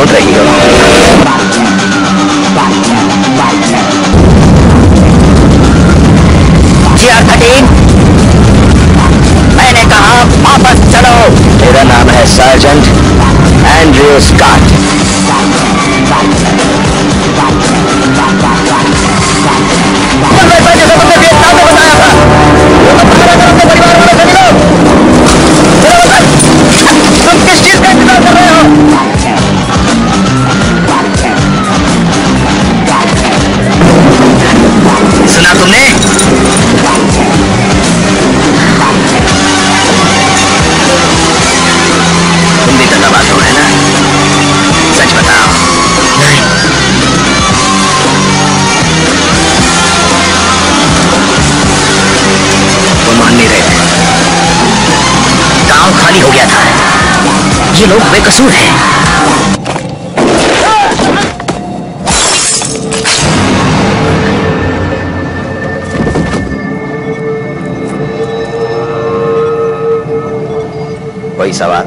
बोल रही हो? GR-13, मैंने कहा वापस चलो। मेरा नाम है सार्जेंट एंड्रयू स्कॉट। वियतनाम में बताया था, वो तो पकड़ा कर अपने परिवार वालों से मिलो। तुम किस चीज का इंतजार कर रहे हो? सुना तुमने? तुम भी दगाबाज हो, है ना? सच बताओ। नहीं। वो मान नहीं रहे थे। गांव खाली हो गया था। ये लोग बेकसूर हैं। कोई सवाल?